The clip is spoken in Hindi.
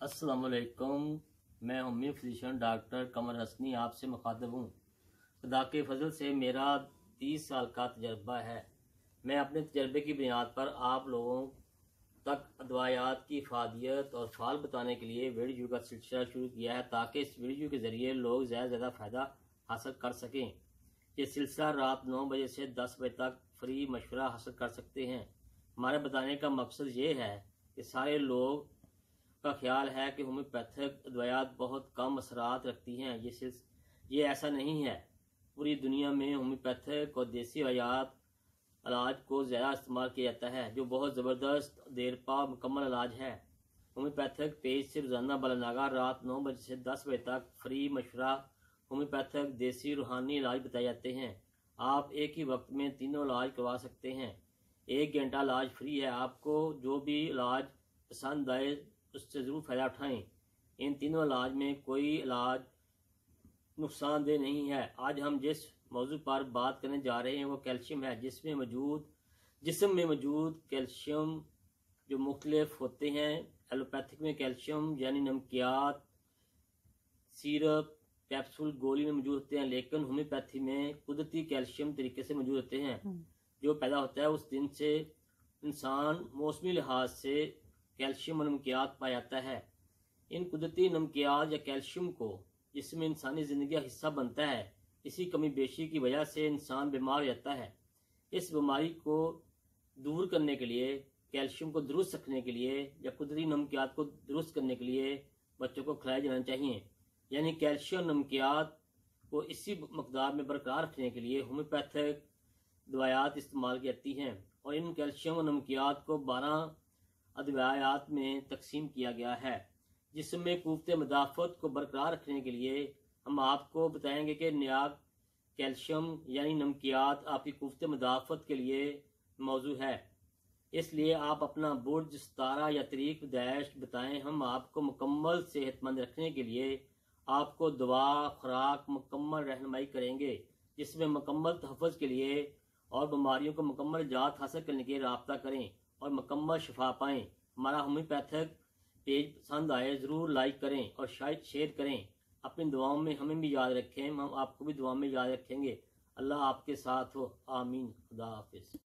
अस्सलाम वालेकुम। मैं homeo physician doctor Qamar Hasni आपसे मुखातब हूँ। खुदा के फजल से मेरा 30 साल का तजर्बा है। मैं अपने तजर्बे की बुनियाद पर आप लोगों तक अदवायात की इफादियत और फाल बताने के लिए वीडियो का सिलसिला शुरू किया है, ताकि इस वीडियो के ज़रिए लोग ज़्यादा से ज़्यादा फ़ायदा हासिल कर सकें। ये सिलसिला रात 9 बजे से 10 बजे तक फ्री मशवरा हासिल कर सकते हैं। हमारे बताने का मकसद ये है कि सारे लोग का ख्याल है कि होम्योपैथिक अद्वयात बहुत कम असरात रखती हैं। ये ऐसा नहीं है। पूरी दुनिया में होम्योपैथिक और देसी इलाज को ज़्यादा इस्तेमाल किया जाता है, जो बहुत ज़बरदस्त देरपा मुकम्मल इलाज है। होम्योपैथिक पेज से रोज़ाना बलनागा रात 9 बजे से 10 बजे तक फ्री मशवरा होम्योपैथिक देसी रूहानी इलाज बताए जाते हैं। आप एक ही वक्त में तीनों इलाज करवा सकते हैं। 1 घंटा इलाज फ्री है। आपको जो भी इलाज पसंद आए उससे ज़रूर फ़ायदा उठाएं। इन तीनों इलाज में कोई इलाज नुकसानदेह नहीं है। आज हम जिस मौजू पर बात करने जा रहे हैं वो कैल्शियम है। जिस्म में मौजूद कैल्शियम जो मुख्तलिफ होते हैं। एलोपैथिक में कैल्शियम यानी नमकियात, सिरप, कैप्सूल, गोली में मौजूद होते हैं, लेकिन होम्योपैथी में कुदरती कैल्शियम तरीके से मौजूद होते हैं। जो पैदा होता है उस दिन से इंसान मौसमी लिहाज से कैल्शियम और नमकियात पाया जाता है। इन कुदरती नमकियात या कैल्शियम को जिसमें इंसानी जिंदगी का हिस्सा बनता है, इसी कमी बेशी की वजह से इंसान बीमार हो जाता है। इस बीमारी को दूर करने के लिए, कैल्शियम को दुरुस्त रखने के लिए या कुदरती नमकियात को दुरुस्त करने के लिए बच्चों को खिलाया जाना चाहिए। यानी कैल्शियम नमकियात को इसी मकदार में बरकरार रखने के लिए होम्योपैथिक दवायात इस्तेमाल की जाती हैं, और इन कैल्शियम और नमकियात को 12 अद्वयात में तकसीम किया गया है। जिसमें कुव्वत मदाफ़त को बरकरार रखने के लिए हम आपको बताएंगे कि नया कैल्शियम यानी नमकियात आपकी कुव्वत मदाफ़त के लिए मौजू है। इसलिए आप अपना बुर्ज, सितारा या तरीक पैदाइश बताएं। हम आपको मुकम्मल सेहतमंद रखने के लिए आपको दवा, खुराक मुकम्मल रहनुमाई करेंगे, जिसमें मुकम्मल तहफ़्फ़ुज़ के लिए और बीमारियों को मुकम्मल निजात हासिल करने के लिए रब्ता करें और मुकम्मल शिफा पाएं। हमारा होम्योपैथिक पेज पसंद आए ज़रूर लाइक करें और शायद शेयर करें। अपनी दुआओं में हमें भी याद रखें, हम आपको भी दुआ में याद रखेंगे। अल्लाह आपके साथ हो। आमीन। खुदा हाफिज़।